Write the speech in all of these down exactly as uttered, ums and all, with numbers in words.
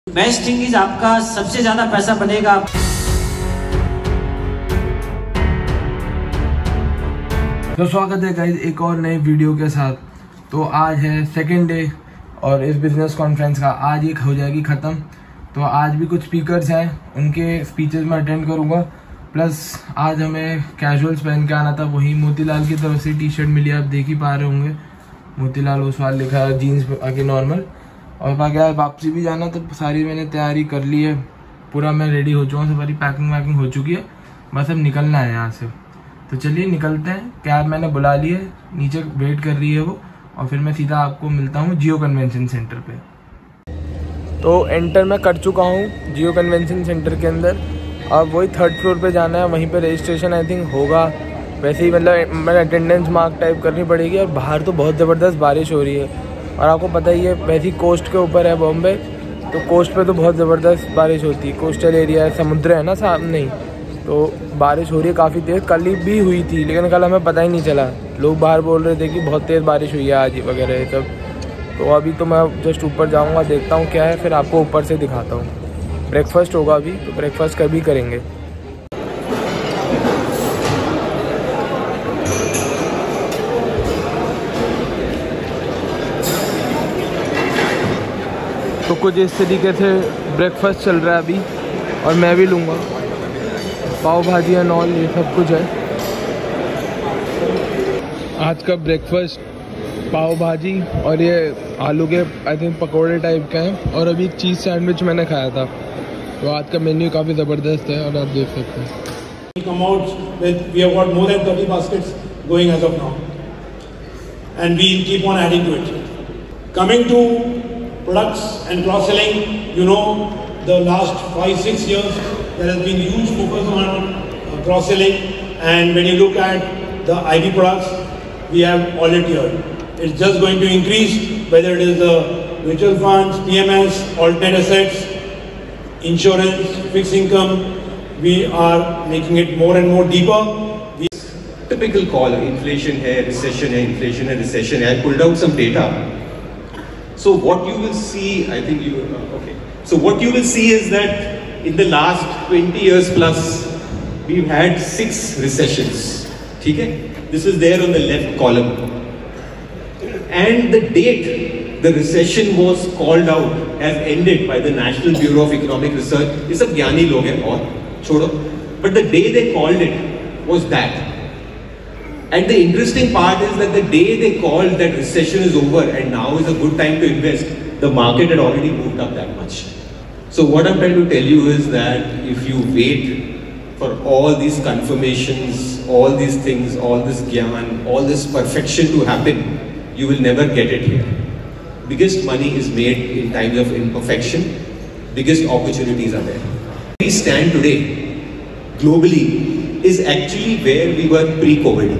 Best thing is आपका सबसे ज्यादा पैसा बनेगा। तो स्वागत है गाइस एक और नए वीडियो के साथ। तो आज है सेकेंड डे और इस बिजनेस कॉन्फ्रेंस का आज एक हो जाएगी ख़त्म। तो आज भी कुछ स्पीकर्स हैं, उनके स्पीचेस में अटेंड करूँगा। प्लस आज हमें कैजुअल्स पहन के आना था, वही मोतीलाल की तरफ से टी शर्ट मिली, आप देख ही पा रहे होंगे मोतीलाल ओसवाल लिखा है, जीन्स आगे नॉर्मल। और बाकी यार वापसी भी जाना, तो सारी मैंने तैयारी कर ली है, पूरा मैं रेडी हो चुका हूँ, सारी पैकिंग वैकिंग हो चुकी है, बस अब निकलना है यहाँ से। तो चलिए निकलते हैं। कैब मैंने बुला ली है, नीचे वेट कर रही है वो, और फिर मैं सीधा आपको मिलता हूँ जियो कन्वेंशन सेंटर पे। तो एंटर मैं कर चुका हूँ जियो कन्वेंशन सेंटर के अंदर। अब वही थर्ड फ्लोर पे जाना है, वहीं पे रजिस्ट्रेशन आई थिंक होगा। वैसे ही मतलब मैंने अटेंडेंस मार्क टाइप करनी पड़ेगी। और बाहर तो बहुत ज़बरदस्त बारिश हो रही है, और आपको पता ही है वैसे ही कोस्ट के ऊपर है बॉम्बे, तो कोस्ट पे तो बहुत ज़बरदस्त बारिश होती है। कोस्टल एरिया है, समुद्र है ना सामने ही, तो बारिश हो रही है काफ़ी तेज़। कल भी हुई थी, लेकिन कल हमें पता ही नहीं चला। लोग बाहर बोल रहे थे कि बहुत तेज़ बारिश हुई है आज वगैरह ये सब। तो अभी तो मैं जस्ट ऊपर जाऊँगा, देखता हूँ क्या है, फिर आपको ऊपर से दिखाता हूँ। ब्रेकफास्ट होगा अभी, तो ब्रेकफास्ट कभी करेंगे। तो कुछ इस तरीके से ब्रेकफास्ट चल रहा है अभी, और मैं भी लूँगा पाव भाजी एंड ऑल, ये सब कुछ है। आज का ब्रेकफास्ट पाव भाजी और ये आलू के आई थिंक पकोड़े टाइप के हैं, और अभी एक चीज़ सैंडविच मैंने खाया था। तो आज का मेन्यू काफ़ी ज़बरदस्त है, और आप देख सकते हैं। Come out with we have got more than thirty baskets going as of now, and we'll keep on adding to it. Coming to products and cross-selling, you know, the last five six years there has been huge focus on uh, cross-selling, and when you look at the I B products, we have already heard it's just going to increase, whether it is the mutual funds, P M S, alternate assets, insurance, fixed income. We are making it more and more deeper. We typical call, inflation है, recession है, inflation है, recession है. I pulled out some data. So what you will see, I think you uh, okay. So what you will see is that in the last twenty years plus, we've had six recessions. ठीक है? This is there on the left column. And the date the recession was called out has ended by the National Bureau of Economic Research. ये सब ज्ञानी लोग हैं और छोड़ो. But the day they called it was that. And the interesting part is that the day they called that recession is over and now is a good time to invest, the market had already moved up that much. So what I'm trying to tell you is that if you wait for all these confirmations, all these things, all this gyan, all this perfection to happen, you will never get it here. Biggest money is made in times of imperfection, biggest opportunities are there. Where we stand today, globally, is actually where we were pre-COVID.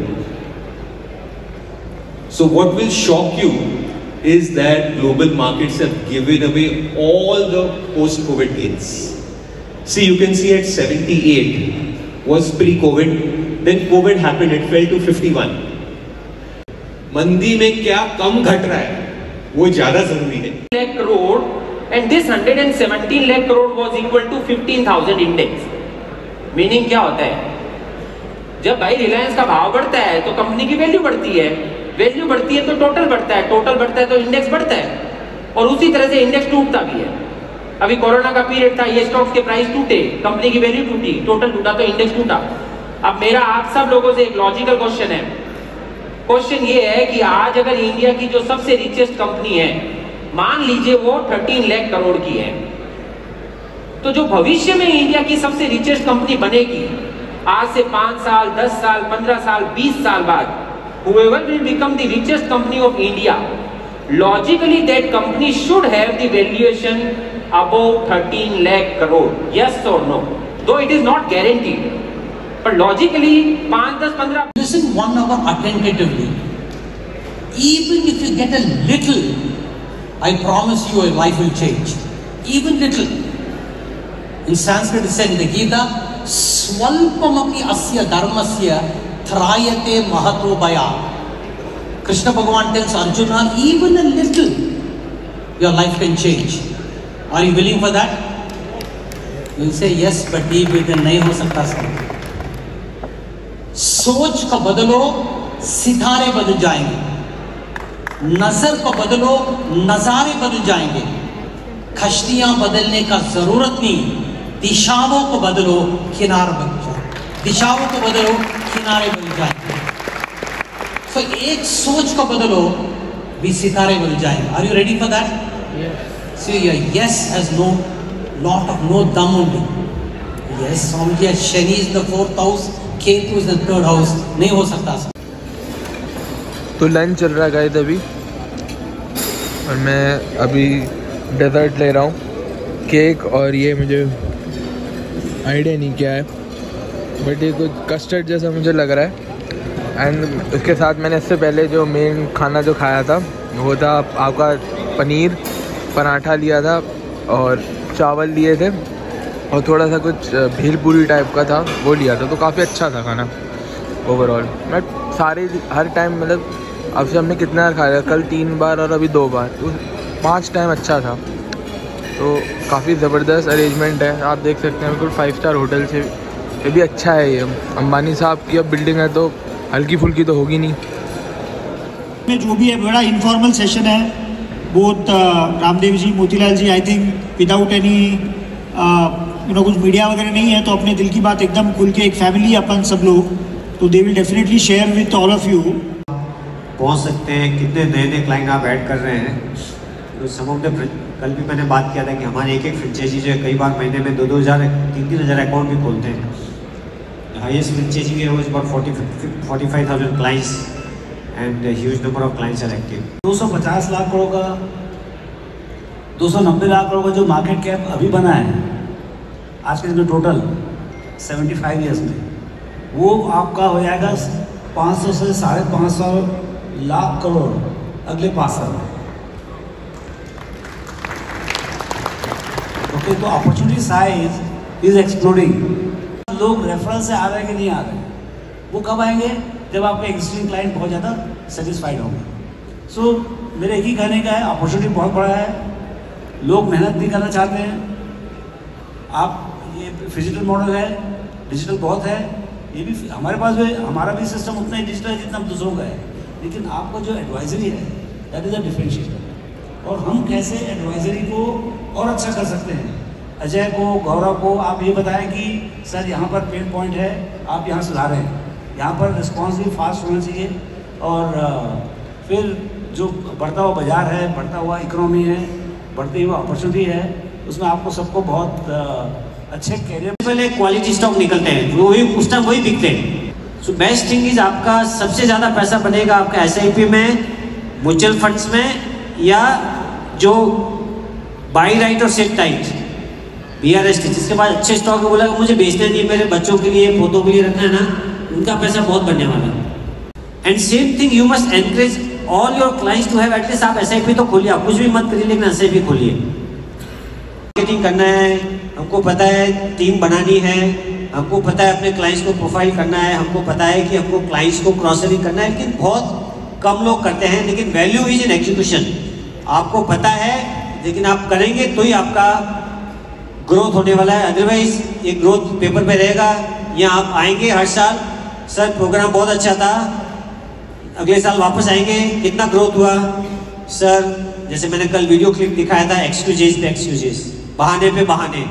So what will shock you is that global markets have given away all the post-COVID gains. See, you can see at seventy-eight was pre-COVID, then COVID happened, it fell to fifty-one. मंदी में क्या कम घट रहा है, वो ज्यादा जरूरी है। lakh crore and this one hundred seventeen lakh crore was equal to fifteen thousand index. Meaning क्या होता है? जब भाई रिलायंस का भाव बढ़ता है तो कंपनी की वैल्यू बढ़ती है, वैल्यू बढ़ती है तो टोटल बढ़ता है, टोटल बढ़ता है तो इंडेक्स बढ़ता है, और उसी तरह से इंडेक्स टूटता भी है। अभी कोरोना का पीरियड था, ये स्टॉक्स के प्राइस टूटे, कंपनी की वैल्यू टूटी, टोटल टूटा तो इंडेक्स टूटा। अब मेरा आप सब लोगों से एक लॉजिकल क्वेश्चन है। क्वेश्चन ये है कि आज अगर इंडिया की जो सबसे रिचेस्ट कंपनी है, मान लीजिए वो थर्टीन लाख करोड़ की है, तो जो भविष्य में इंडिया की सबसे रिचेस्ट कंपनी बनेगी, आज से पांच साल, दस साल, पंद्रह साल, बीस साल बाद, whoever will become the richest company of India, logically that company should have the valuation above thirteen lakh crore. Yes or no? Though it is not guaranteed, but logically, five, ten, fifteen. Listen one hour attentively. Even if you get a little, I promise you your life will change. Even little. In Sanskrit it said in the Gita, Swalpamapi asya dharmasya thrayate mahato bhaya. Krishna Bhagavan tells Arjuna, even a little, your life can change. Are you willing for that? You will say yes, but deep within नहीं हो सकता सब। सोच को बदलो, सितारे बदल जाएंगे। नजर को बदलो, नजारे बदल जाएंगे। कश्तियां बदलने का जरूरत नहीं, दिशाओं को बदलो, किनारे बदल जाएंगे। दिशाओं को बदलो, किनारे बदल जाएंगे। तो एक सोच को बदलो, भी सितारे बदल जाएंगे। Are you ready for that? Yes. See, your yes has no lot of no dum only. Yes, Swamiji, Shani is the fourth house, Ketu is the third house. नहीं हो सकता। तो लंच चल रहा है गाइस अभी, और मैं अभी डेजर्ट ले रहा हूँ, केक, और ये मुझे आइडिया नहीं क्या है, बट ये कुछ कस्टर्ड जैसा मुझे लग रहा है। एंड उसके साथ मैंने इससे पहले जो मेन खाना जो खाया था वो था आपका पनीर पराठा लिया था, और चावल लिए थे, और थोड़ा सा कुछ भेलपूरी टाइप का था वो लिया था। तो काफ़ी अच्छा था खाना ओवरऑल। बट सारे हर टाइम मतलब अब से हमने कितना बार खाया, कल तीन बार और अभी दो बार, तो पाँच टाइम अच्छा था। तो काफ़ी ज़बरदस्त अरेंजमेंट है, आप देख सकते हैं बिल्कुल फाइव स्टार होटल से। ये भी अच्छा है, ये अंबानी साहब की अब बिल्डिंग है तो हल्की फुल्की तो होगी नहीं। जो भी है बड़ा इनफॉर्मल सेशन है, both Ramdev ji, Motilal ji, I think without any you know कुछ मीडिया वगैरह नहीं है, तो अपने दिल की बात एकदम खुल के, एक फैमिली अपन सब लोग, तो they will definitely share with all of you. पहुंच सकते हैं, कितने नए नए क्लाइंट आप ऐड कर रहे हैं। तो सम ऑफ द, कल भी मैंने बात किया था कि हमारे एक एक फ्रेंचाइजी जो है कई बार महीने में दो दो हज़ार तीन तीन हज़ार अकाउंट भी खोलते हैं। हाईएस्ट फ्रेंचाइजी है वो about forty forty five thousand clients and huge number of clients are active. दो सौ पचास लाख करोड़ का, दो सौ नब्बे लाख करोड़ का जो मार्केट कैप अभी बना है आज के दिन टोटल सेवेंटी फाइव ईयर्स में, वो आपका हो जाएगा पाँच सौ से साढ़े पाँच सौ लाख करोड़ अगले पाँच साल में। ओके, तो अपॉर्चुनिटी साइज इज एक्सप्लोडिंग। लोग रेफरेंस से आ रहे हैं कि नहीं आ रहे हैं, वो कब आएंगे? जब आपके एग्जिस्टिंग क्लाइंट बहुत ज़्यादा सेटिस्फाइड होंगे। सो so, मेरे एक ही कहने का है, अपॉर्चुनिटी बहुत बड़ा है, लोग मेहनत नहीं करना चाहते हैं। आप ये फिजिकल मॉडल है, डिजिटल बहुत है, ये भी हमारे पास भी, हमारा भी सिस्टम उतना ही डिजिटल है जितना दूसरों का है, लेकिन आपका जो एडवाइजरी है दैट इज़ अ डिफरेंशिएटर। और हम कैसे एडवाइजरी को और अच्छा कर सकते हैं, अजय को, गौरव को आप ये बताएं कि सर यहाँ पर पेन पॉइंट है, आप यहाँ सुधारें, यहाँ पर रिस्पॉन्स भी फास्ट होना चाहिए। और फिर जो बढ़ता हुआ बाज़ार है, बढ़ता हुआ इकोनॉमी है, बढ़ती हुआ अपॉर्चुनिटी है, उसमें आपको सबको बहुत अच्छे कैरियर, पहले क्वालिटी स्टॉक निकलते हैं, वो भी उस टाइम वही बिकते हैं। सो बेस्ट थिंग इज आपका सबसे ज़्यादा पैसा बनेगा आपका एस आई पी में, म्यूचुअल फंड्स में, या जो बाई राइट और set right B R S T, जिसके पास अच्छे स्टॉक है, बोला मुझे बेचना नहीं, मेरे बच्चों के लिए, पोतों के लिए रखना है ना, उनका पैसा बहुत बनने वाला है। And same thing you must encourage all your clients to have at least, आप एस आई पी तो खोलिए, आप कुछ भी मत करिए, लेकिन एस आई पी खोलिए। मार्केटिंग करना है, हमको पता है टीम बनानी है, हमको पता है अपने क्लाइंट्स को प्रोफाइल करना है, हमको पता है कि हमको क्लाइंट्स को क्रॉस सेलिंग करना है, लेकिन बहुत कम लोग करते हैं। लेकिन वैल्यू इज इन एग्जीक्यूशन, आपको पता है, लेकिन आप करेंगे तो ही आपका ग्रोथ होने वाला है। अदरवाइज ये ग्रोथ पेपर पे रहेगा, यहाँ आप आएंगे हर साल, सर प्रोग्राम बहुत अच्छा था, अगले साल वापस आएंगे, कितना ग्रोथ हुआ सर, जैसे मैंने कल वीडियो क्लिप दिखाया था, एक्सक्यूजेस पे एक्सक्यूजेस, बहाने पे बहाने।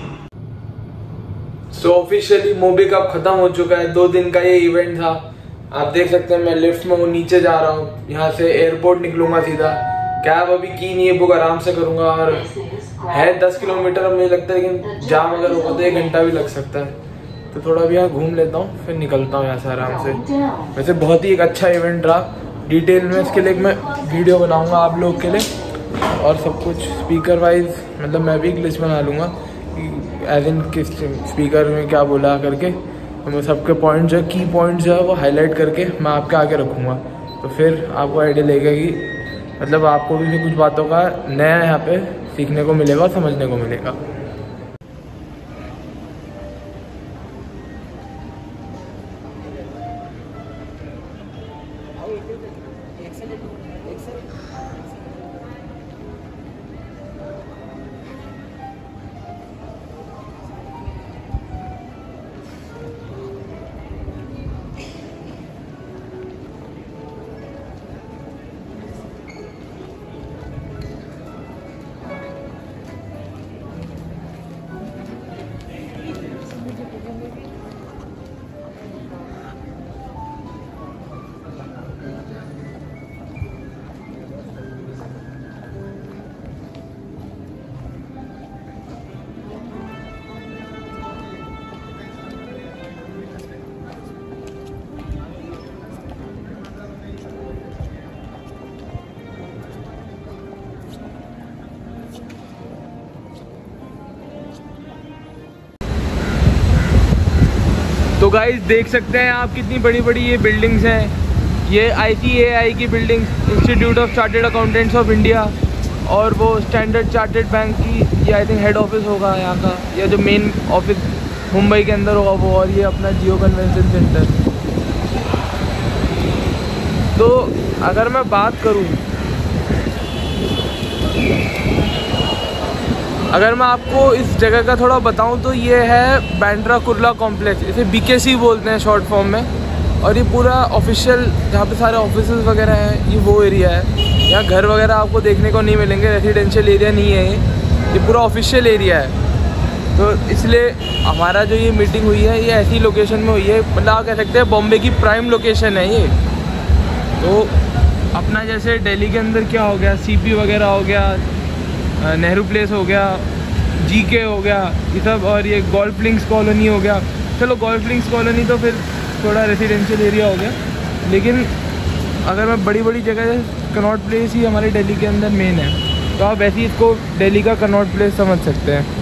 सो ऑफिशियली मोबी कप खत्म हो चुका है, दो दिन का ये इवेंट था। आप देख सकते हैं मैं लिफ्ट में हूँ, नीचे जा रहा हूँ, यहाँ से एयरपोर्ट निकलूंगा सीधा। कैब अभी की नहीं है, बुक आराम से करूंगा, और है दस किलोमीटर मुझे लगता है, लेकिन जाम अगर होगा तो एक घंटा भी लग सकता है। तो थोड़ा भी यहाँ घूम लेता हूँ, फिर निकलता हूँ यहाँ से आराम से। वैसे बहुत ही एक अच्छा इवेंट रहा, डिटेल में इसके लिए मैं वीडियो बनाऊंगा आप लोग के लिए, और सब कुछ स्पीकर वाइज मतलब मैं भी एक लिस्ट बना लूँगा एज इन किस स्पीकर में क्या बोला करके, तो मैं सबके पॉइंट जो की पॉइंट जो है वो हाईलाइट करके मैं आपके आगे रखूँगा। तो फिर आपको आइडिया लगेगा कि मतलब आपको भी कुछ बातों का नया यहाँ पे सीखने को मिलेगा और समझने को मिलेगा। तो गाइस देख सकते हैं आप कितनी बड़ी बड़ी ये बिल्डिंग्स हैं। ये आई सी ए आई की building, institute of chartered accountants of India, और वो स्टैंडर्ड चार्टर्ड बैंक की ये आई थिंक हेड ऑफिस होगा यहाँ का, या जो मेन ऑफिस मुंबई के अंदर होगा वो, और ये अपना जियो कन्वेंशन सेंटर। तो अगर मैं बात करूँ, अगर मैं आपको इस जगह का थोड़ा बताऊं तो ये है बांद्रा कुर्ला कॉम्प्लेक्स, इसे बी के सी बोलते हैं शॉर्ट फॉर्म में। और ये पूरा ऑफिशियल जहाँ पे सारे ऑफिसेज वगैरह हैं, ये वो एरिया है। यहाँ घर वगैरह आपको देखने को नहीं मिलेंगे, रेजिडेंशियल एरिया नहीं है ये, ये पूरा ऑफिशियल एरिया है। तो इसलिए हमारा जो ये मीटिंग हुई है ये ऐसी लोकेशन में हुई है, मतलब आप कह सकते हैं बॉम्बे की प्राइम लोकेशन है ये। तो अपना जैसे दिल्ली के अंदर क्या हो गया, सी पी वगैरह हो गया, नेहरू प्लेस हो गया, जी के हो गया, ये सब, और ये गोल्फ लिंक्स कॉलोनी हो गया। चलो गोल्फ लिंक्स कॉलोनी तो फिर थोड़ा रेजिडेंशियल एरिया हो गया, लेकिन अगर मैं बड़ी बड़ी जगह, कनॉट प्लेस ही हमारे दिल्ली के अंदर मेन है, तो आप ऐसे ही इसको दिल्ली का कनॉट प्लेस समझ सकते हैं।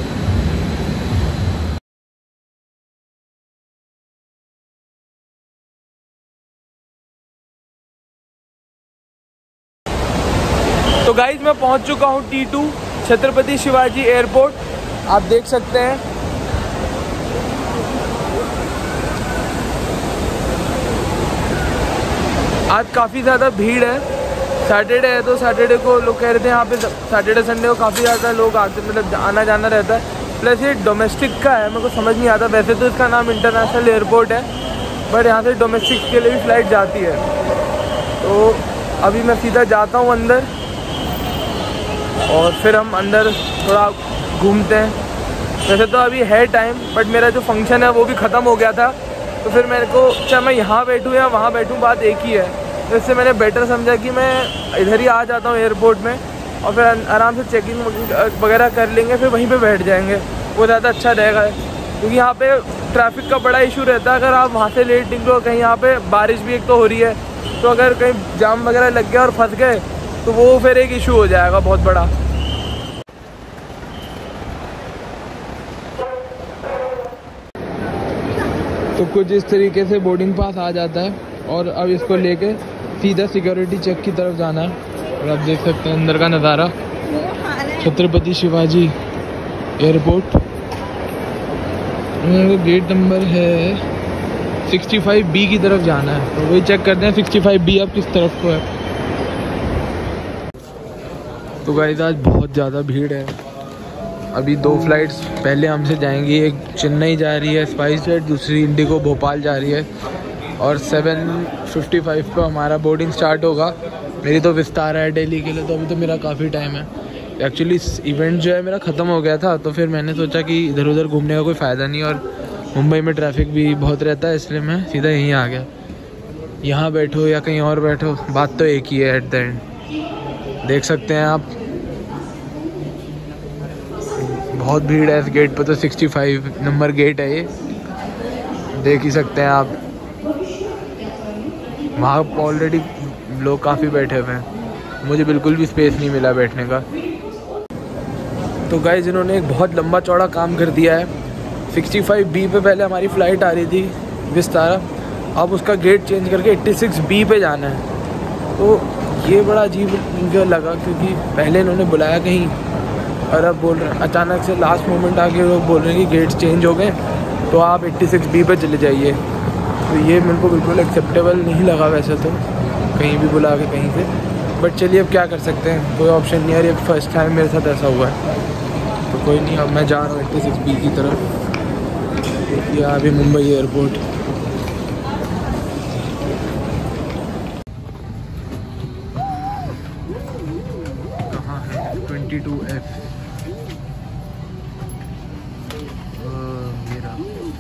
तो गाइज मैं पहुंच चुका हूं T two Chhatrapati Shivaji airport, आप देख सकते हैं। आज काफ़ी ज़्यादा भीड़ है, सैटरडे है तो सैटरडे को लोग कह रहे थे यहाँ पे सैटरडे संडे को काफ़ी ज़्यादा लोग आते, मतलब आना जाना रहता है। प्लस ये डोमेस्टिक का है, मेरे को समझ नहीं आता, वैसे तो इसका नाम इंटरनेशनल एयरपोर्ट है, बट यहाँ से डोमेस्टिक के लिए भी फ़्लाइट जाती है। तो अभी मैं सीधा जाता हूँ अंदर, और फिर हम अंदर थोड़ा घूमते हैं। वैसे तो अभी है टाइम, बट मेरा जो फंक्शन है वो भी ख़त्म हो गया था, तो फिर मेरे को चाहे मैं यहाँ बैठूँ या वहाँ बैठूँ बात एक ही है। तो इससे मैंने बेटर समझा कि मैं इधर ही आ जाता हूँ एयरपोर्ट में, और फिर आराम से चेकिंग वगैरह कर लेंगे, फिर वहीं पे बैठ जाएंगे, वो ज़्यादा अच्छा रहेगा। क्योंकि यहाँ पे ट्रैफिक का बड़ा इशू रहता है, अगर आप वहाँ से लेट निकलो, कहीं यहाँ पे बारिश भी एक तो हो रही है, तो अगर कहीं जाम वगैरह लग गया और फंस गए तो वो फिर एक इशू हो जाएगा बहुत बड़ा। तो कुछ इस तरीके से बोर्डिंग पास आ जाता है, और अब इसको लेके सीधा सिक्योरिटी चेक की तरफ जाना है। और आप देख सकते हैं अंदर का नज़ारा, Chhatrapati Shivaji airport. Gate number है सिक्सटी फाइव बी की तरफ जाना है, तो वही चेक करते हैं सिक्सटी फाइव बी अब किस तरफ को है। तो गाइस आज बहुत ज़्यादा भीड़ है। अभी दो फ्लाइट्स पहले हमसे जाएंगी, एक चेन्नई जा रही है स्पाइस जेट, दूसरी इंडिगो भोपाल जा रही है, और सेवन फिफ्टी फाइव पर हमारा बोर्डिंग स्टार्ट होगा। मेरी तो विस्तारा है दिल्ली के लिए, तो अभी तो मेरा काफ़ी टाइम है। एक्चुअली इवेंट जो है मेरा ख़त्म हो गया था, तो फिर मैंने सोचा कि इधर उधर घूमने का कोई फ़ायदा नहीं, और मुंबई में ट्रैफिक भी बहुत रहता है, इसलिए मैं सीधा यहीं आ गया। यहाँ बैठो या कहीं और बैठो, बात तो एक ही है एट द एंड। देख सकते हैं आप बहुत भीड़ है इस गेट पर, तो सिक्सटी फाइव नंबर गेट है ये, देख ही सकते हैं आप। वहाँ ऑलरेडी लोग काफ़ी बैठे हुए हैं, मुझे बिल्कुल भी स्पेस नहीं मिला बैठने का। तो गाइस इन्होंने एक बहुत लंबा चौड़ा काम कर दिया है। सिक्सटी फाइव बी पे पहले हमारी फ़्लाइट आ रही थी विस्तारा, अब उसका गेट चेंज करके एट्टी सिक्स बी पे जाना है। तो ये बड़ा अजीब मुझे लगा, क्योंकि पहले इन्होंने बुलाया कहीं, और अब बोल रहे हैं अचानक से लास्ट मोमेंट आके लोग बोल रहे हैं कि गेट्स चेंज हो गए, तो आप एट्टी सिक्स बी पे चले जाइए। तो ये मेरे को बिल्कुल एक्सेप्टेबल नहीं लगा वैसे तो, कहीं भी बुला के कहीं से, बट चलिए अब क्या कर सकते हैं, कोई ऑप्शन नहीं है। ये फर्स्ट टाइम मेरे साथ ऐसा हुआ है, तो कोई नहीं, अब मैं जा रहा हूँ एट्टी सिक्स बी की तरफ। देखिए अभी मुंबई एयरपोर्ट। कहाँ है ट्वेंटी टू एफ मेरा।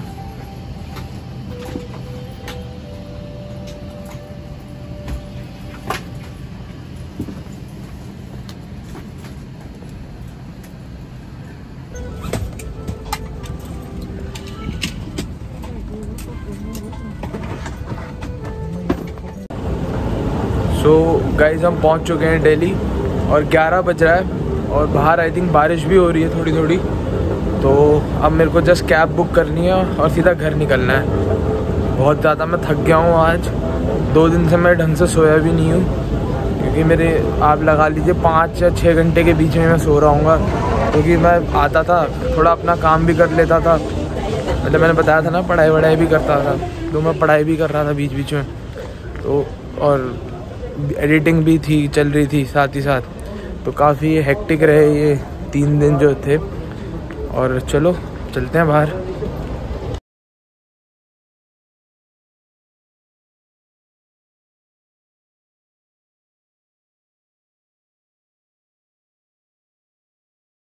सो गाइज हम पहुंच चुके हैं दिल्ली, और ग्यारह बज रहा है, और बाहर आई थिंक बारिश भी हो रही है थोड़ी थोड़ी। तो अब मेरे को जस्ट कैब बुक करनी है और सीधा घर निकलना है। बहुत ज़्यादा मैं थक गया हूँ आज, दो दिन से मैं ढंग से सोया भी नहीं हूँ, क्योंकि मेरे आप लगा लीजिए पाँच या छः घंटे के बीच में मैं सो रहा हूँ, क्योंकि मैं आता था थोड़ा अपना काम भी कर लेता था। मतलब मैंने बताया था ना पढ़ाई वढ़ाई भी करता था, तो मैं पढ़ाई भी कर रहा था बीच बीच में, तो और एडिटिंग भी थी चल रही थी साथ ही साथ। तो काफ़ी हेक्टिक रहे ये तीन दिन जो थे। और चलो चलते हैं बाहर।